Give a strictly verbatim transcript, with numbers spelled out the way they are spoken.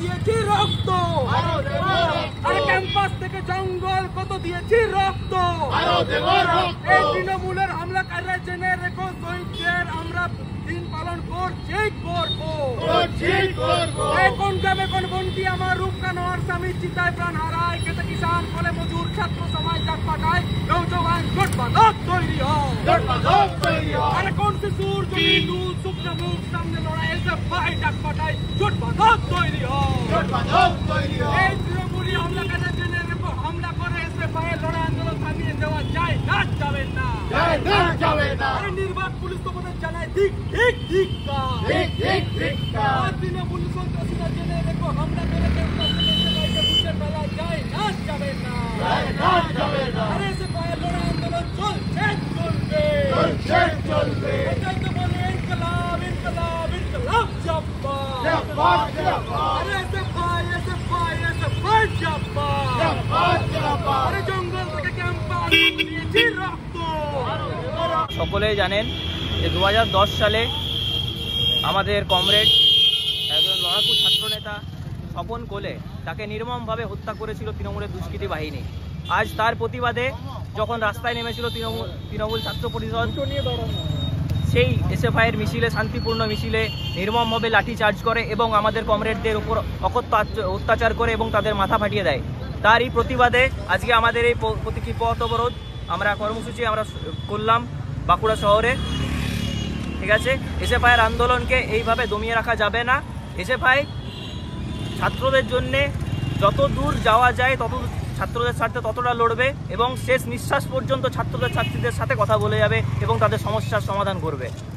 দিয়েছি রক্ত, আর ক্যাম্পাস থেকে জঙ্গল কত দিয়েছি রক্ত। এই তৃণমূলের হামলাকারীরা জেনে রেখো, শহীদদের আমরা দিন পালন করছি করবো। কোন গ্রামে কোন বন্টি আমার রূপকা নোয়ার স্বামী চিতায় প্রাণ হারায়, খেতে কিষান ফলে মজুর ছাত্র সমাজ ডাক পাঠায়, নৌজওয়ান জোটবাদক তৈরি হয়। আরে কোন শিশুর জমি দুধ শুকনো মুখ সামনে লড়াই এসে ভাই ডাক পাঠায়, জোটবাদক তৈরি হয়। এই তৃণমূলী হামলাকারীরা জেনে রেখো, হামলা করে এসে ভাই লড়াই আন্দোলন থামিয়ে দেওয়া যায় না, যাবেন না। আরে নির্বাক পুলিশ তোমাদের জানায় ঠিক ঠিক ঠিক তৃণমূল সন্ত্রাসীরা জেনে রেখো, হামলা করে ক্যাম্পাস থেকে এসে ভাইকে বুঝে ফেলা যায় না, যাবেন না। আরে এসে ভাই লড়াই আন্দোলন চলছে চলবে, এটাই তো বলে ইনকলাব ইনকলাব ইনকলাব জিন্দাবাদ। আরে এসে ভাই এসে ভাই এসে ভাই জিন্দাবাদ। আরে জঙ্গল থেকে ক্যাম্পাস দিয়েছি রক্ত। সকলেই জানেন যে দু হাজার দশ সালে আমাদের কমরেড একজন লড়াকু ছাত্রনেতা স্বপন কোলে তাকে নির্মমভাবে হত্যা করেছিল তৃণমূলের দুষ্কৃতী বাহিনী। আজ তার প্রতিবাদে যখন রাস্তায় নেমেছিল তৃণমূল তৃণমূল ছাত্র পরিষদ, সেই এসএফআইয়ের মিছিলে, শান্তিপূর্ণ মিছিলে নির্মমভাবে লাঠিচার্জ করে এবং আমাদের কমরেডদের উপর অকথ্য অত্যাচার করে এবং তাদের মাথা ফাটিয়ে দেয়। তারই প্রতিবাদে আজকে আমাদের এই প্রতীকী পথ অবরোধ আমরা কর্মসূচি আমরা করলাম বাঁকুড়া শহরে। ঠিক আছে, এসএফআইয়ের আন্দোলনকে এইভাবে দমিয়ে রাখা যাবে না। এসএফআই ছাত্রদের জন্যে যত দূর যাওয়া যায় তত ছাত্রদের স্বার্থে ততটা লড়বে এবং শেষ নিঃশ্বাস পর্যন্ত ছাত্রদের ছাত্রীদের সাথে কথা বলে যাবে এবং তাদের সমস্যার সমাধান করবে।